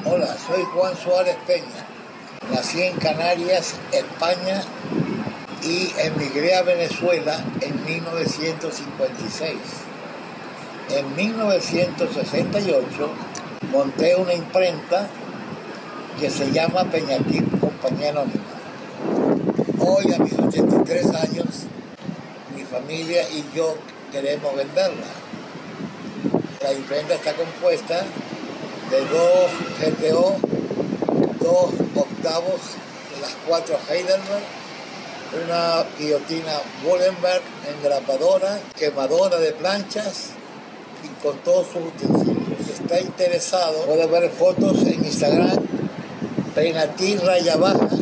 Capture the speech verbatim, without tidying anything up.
Hola, soy Juan Suárez Peña. Nací en Canarias, España, y emigré a Venezuela en mil novecientos cincuenta y seis. En mil novecientos sesenta y ocho monté una imprenta que se llama Peñatip Compañía Anónima. Hoy, a mis ochenta y tres años, mi familia y yo queremos venderla. La imprenta está compuesta de dos G T O, dos octavos, las cuatro Heidelberg, una guillotina Wallenberg, engrapadora, quemadora de planchas y con todos sus utensilios. Si está interesado, puede ver fotos en Instagram, Peñatip Raya Baja,